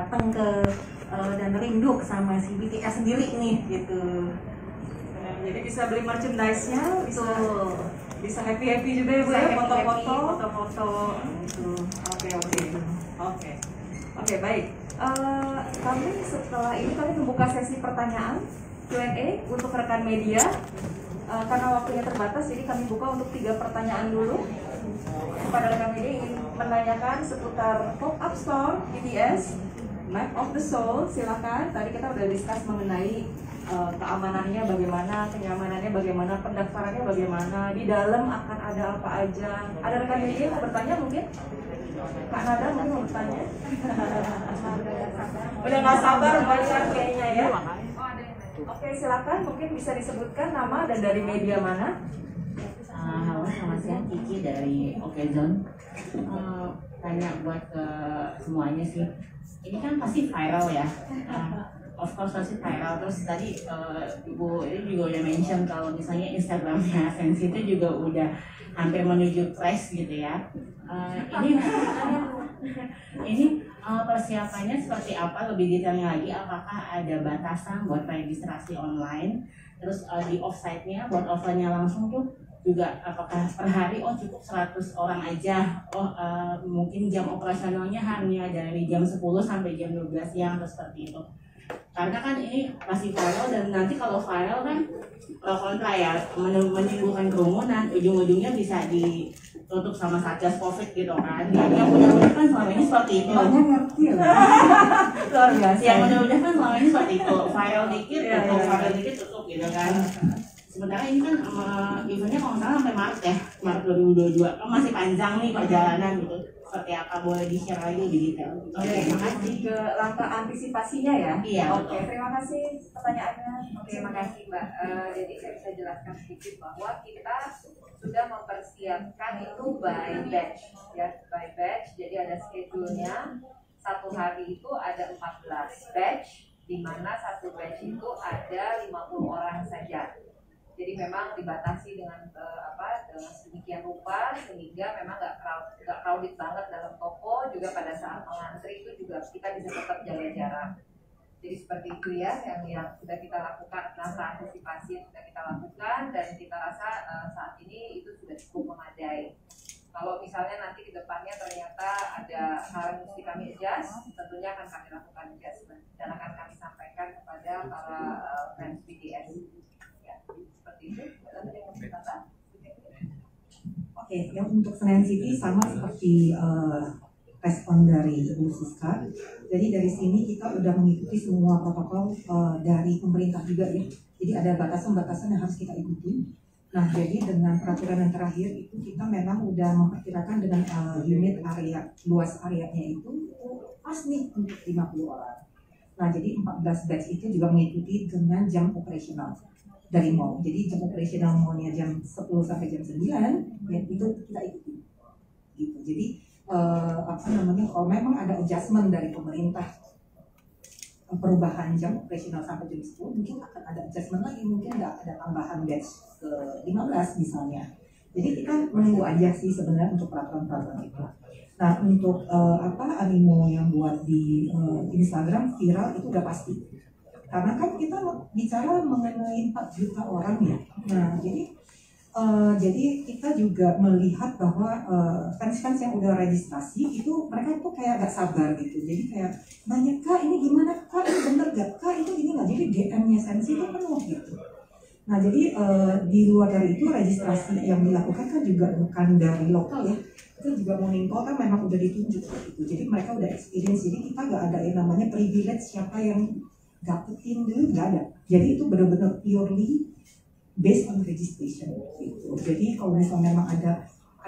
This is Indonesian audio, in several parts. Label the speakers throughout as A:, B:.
A: datang ke dan rindu sama si BTS sendiri nih gitu.
B: Jadi bisa beli merchandise-nya, bisa happy juga ya Bu ya, foto-foto gitu. Oke, baik. Kami setelah ini membuka sesi pertanyaan Q&A untuk rekan media. Karena waktunya terbatas, jadi kami buka untuk 3 pertanyaan dulu kepada rekan media ingin menanyakan seputar pop-up store BTS, Map of the Soul. Silakan. Tadi kita udah discuss mengenai keamanannya bagaimana, kenyamanannya bagaimana, pendaftarannya bagaimana, di dalam akan ada apa aja. Ada rekan media yang mau bertanya mungkin? Kak Nada mungkin mau bertanya? Udah nggak sabar banyak kayaknya ya. Oke, silakan, mungkin bisa disebutkan nama dan dari media mana?
C: Halo, selamat siang, Kiki dari Okezone. Tanya buat ke semuanya sih, ini kan pasti viral ya. Of course pasti viral. Terus tadi Ibu ini juga udah mention kalau misalnya Instagramnya Sensi itu juga udah hampir menuju crash gitu ya. Ini persiapannya seperti apa, lebih detailnya lagi, apakah ada batasan buat registrasi online, terus di offsite-nya buat offline-nya langsung tuh juga apakah per hari cukup 100 orang aja, mungkin jam operasionalnya hanya dari jam 10 sampai jam 12 siang atau seperti itu. Karena kan ini masih viral dan nanti kalau viral kan kontra ya, menimbulkan kerumunan, ujung-ujungnya bisa ditutup sama Satgas Covid gitu kan. Yang mudah-mudahan kan selama ini seperti itu. Luar biasa. Yang mudah-mudahan kan selama ini seperti itu, viral dikit tutup gitu kan. Sementara ini kan eventnya kalau nggak salah sampai Maret ya, Maret 2022 kan masih panjang nih perjalanan gitu. Seperti apa, boleh di-share lagi lebih detail?
B: Terima kasih. Ke langkah antisipasinya ya?
C: Iya.
B: Oke, terima kasih pertanyaannya.
D: Terima kasih Mbak. Jadi saya bisa jelaskan sedikit bahwa kita sudah mempersiapkan itu by batch, ya, by batch. Jadi ada schedule-nya. Satu hari itu ada 14 batch, di mana satu batch itu ada 50 orang saja. Jadi memang dibatasi dengan dengan sedemikian rupa sehingga memang nggak crowded banget dalam toko. Juga pada saat mengantri itu juga kita bisa tetap jaga jarak. Jadi seperti itu ya yang sudah kita lakukan, langkah antisipasi yang sudah kita lakukan, dan kita rasa saat ini itu sudah cukup memadai. Kalau misalnya nanti di depannya ternyata ada hal yang mesti kami adjust, tentunya akan kami lakukan adjustment dan akan kami sampaikan kepada para fans BTS.
E: Oke, yang untuk Senayan City sama seperti respon dari Ibu Siska. Jadi dari sini kita udah mengikuti semua protokol dari pemerintah juga ya. Jadi ada batasan-batasan yang harus kita ikuti. Nah, jadi dengan peraturan yang terakhir itu kita memang udah memperkirakan dengan unit area, luas areanya itu pas nih untuk 50 orang. Nah, jadi 14 batch itu juga mengikuti dengan jam operasional dari mall. Jadi jam operasional mallnya jam 10 sampai jam 9 ya itu kita ikuti gitu. Jadi kalau memang ada adjustment dari pemerintah perubahan jam operasional sampai jam 10, mungkin akan ada adjustment lagi, mungkin ada tambahan batch ke 15 misalnya. Jadi kita menunggu aja sih sebenarnya untuk peraturan-peraturan itu. Nah, untuk animo yang buat di Instagram viral itu udah pasti. Karena kan kita bicara mengenai 4 juta orang ya. Nah, jadi kita juga melihat bahwa fans-fans yang udah registrasi itu mereka tuh kayak gak sabar gitu. Jadi kayak banyak kak ini gimana kak, ini bener gak kak, itu ini nggak. Jadi DM-nya Sensi itu penuh gitu. Nah, jadi di luar dari itu registrasi yang dilakukan kan juga bukan dari lokal ya. Kita juga Morningcall kan memang udah ditunjuk gitu. Jadi mereka udah experience. Jadi kita gak ada yang namanya privilege siapa yang dapetin dulu, nggak ada. Jadi itu benar-benar purely based on registration gitu. Jadi kalau misalnya memang ada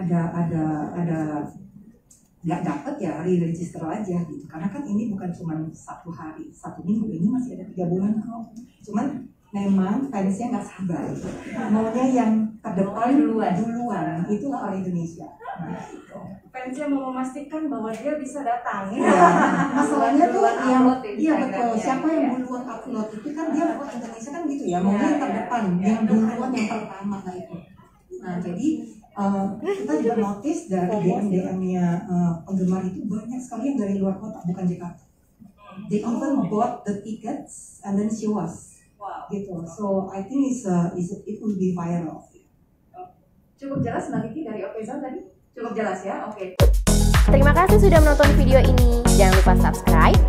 E: nggak dapet ya re-register aja gitu. Karena kan ini bukan cuma 1 hari, 1 minggu, ini masih ada 3 bulan kok. Cuman memang fansnya nggak sabar, maunya yang terdepan duluan. Itulah orang Indonesia. Nah, gitu.
B: Fansnya mau memastikan bahwa dia bisa datang.
E: Ya, masalahnya tuh iya betul. Siapa yang duluan upload itu kan dia orang Indonesia kan gitu ya. Maunya yang terdepan, yang duluan yang pertama nah itu. Nah jadi kita juga notice dari DM-nya penggemar itu banyak sekali yang dari luar kota, bukan Jakarta. They even bought the tickets and then show us.
B: Wow.
E: Gitu. So I think it will be viral.
B: Cukup jelas Mbak Kiki dari Opeza tadi? Cukup jelas ya? Oke.
F: Terima kasih sudah menonton video ini. Jangan lupa subscribe